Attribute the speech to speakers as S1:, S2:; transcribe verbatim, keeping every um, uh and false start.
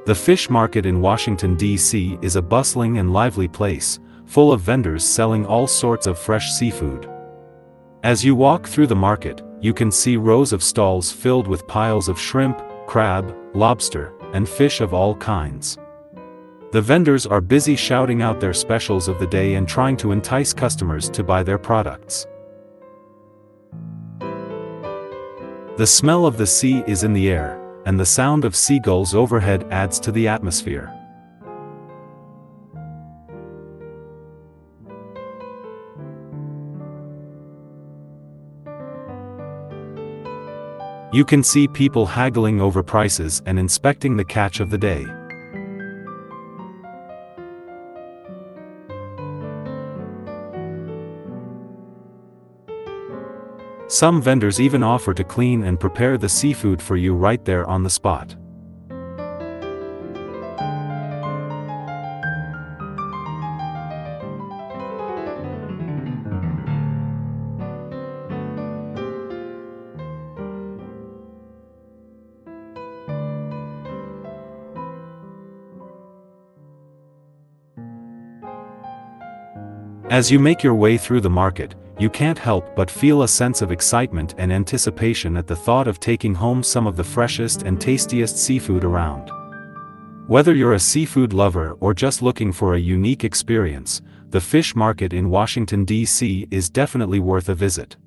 S1: The fish market in Washington, D C is a bustling and lively place, full of vendors selling all sorts of fresh seafood. As you walk through the market, you can see rows of stalls filled with piles of shrimp, crab, lobster, and fish of all kinds. The vendors are busy shouting out their specials of the day and trying to entice customers to buy their products. The smell of the sea is in the air, and the sound of seagulls overhead adds to the atmosphere. You can see people haggling over prices and inspecting the catch of the day. Some vendors even offer to clean and prepare the seafood for you right there on the spot. As you make your way through the market, you can't help but feel a sense of excitement and anticipation at the thought of taking home some of the freshest and tastiest seafood around. Whether you're a seafood lover or just looking for a unique experience, the fish market in Washington, D C is definitely worth a visit.